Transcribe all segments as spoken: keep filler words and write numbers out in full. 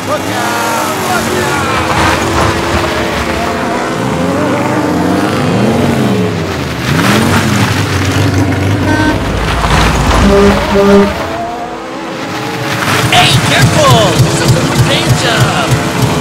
Look out! Look out! Hey, careful! This is a danger!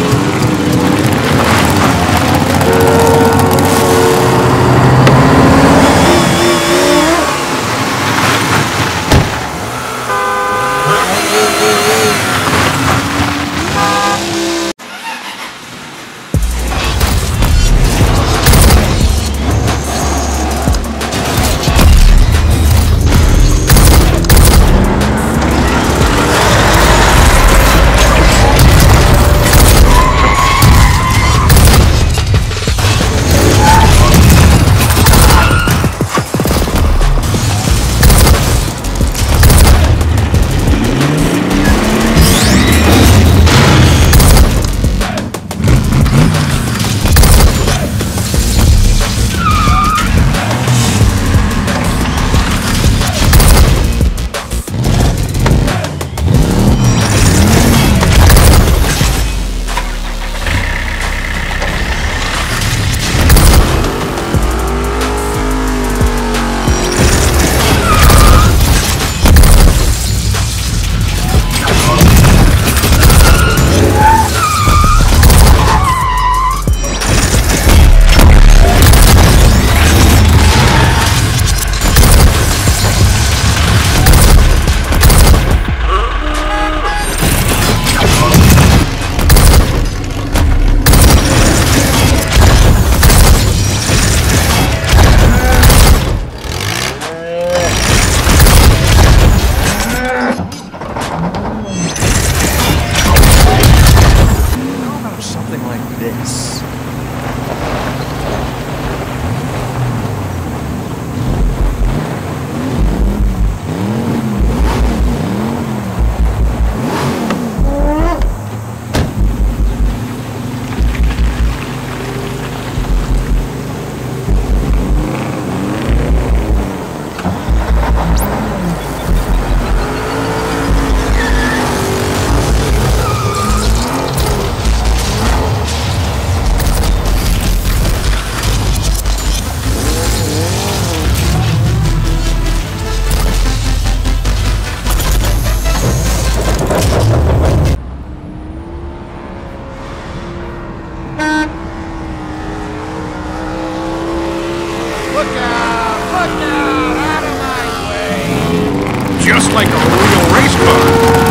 Just like a real race car.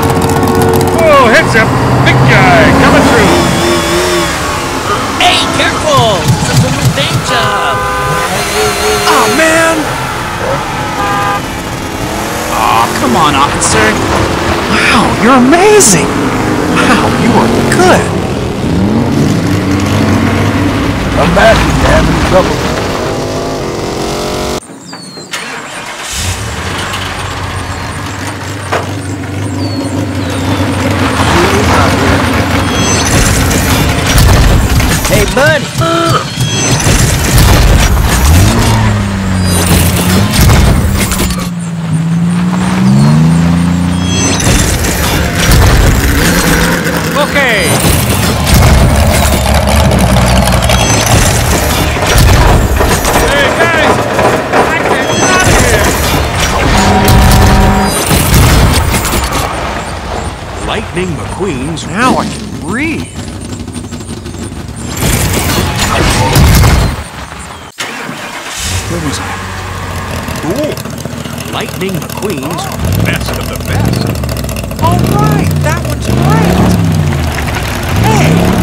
Whoa, heads up! Big guy coming through. Hey, careful! This is a danger! Oh, man! Oh, come on, officer. Wow, you're amazing! Wow, you are good! Imagine you having trouble. Hey, buddy! Okay. Hey, guys! I can't get out of here! Lightning McQueen's. Now I can breathe. Where was I? Cool. Lightning McQueen's best of the best. All right, that one's great. Hey.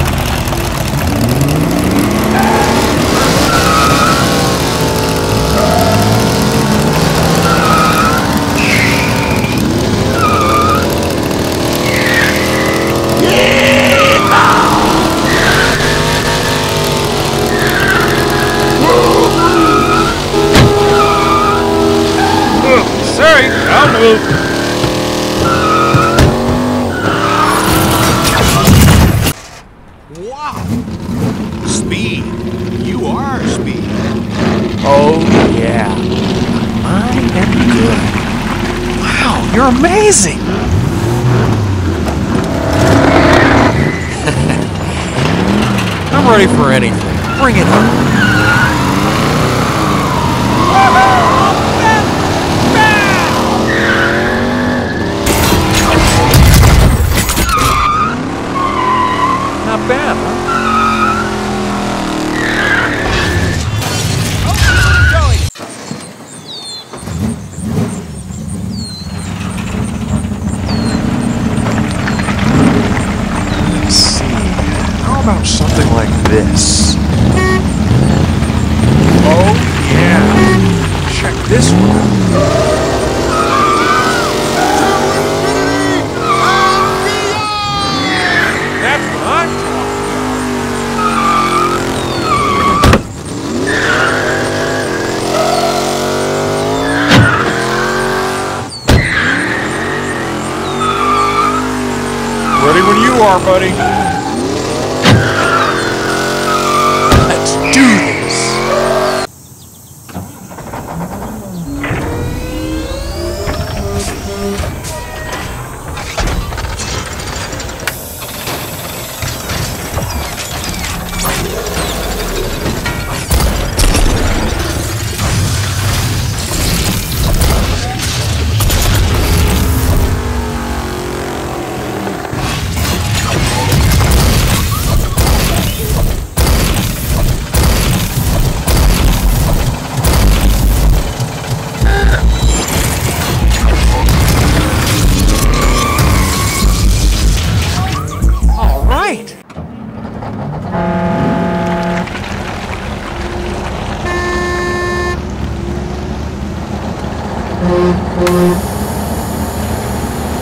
Sorry, I'll move. Wow. Speed. You are speed. Oh, yeah. I am good. Wow, you're amazing. I'm ready for anything. Bring it on. Not bad, huh? Let's see. How about something like this? Oh, yeah. Check this one out. That's what I'm talking about. Ready when you are, buddy. Let's do this.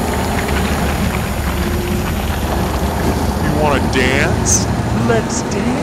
You want to dance? Let's dance.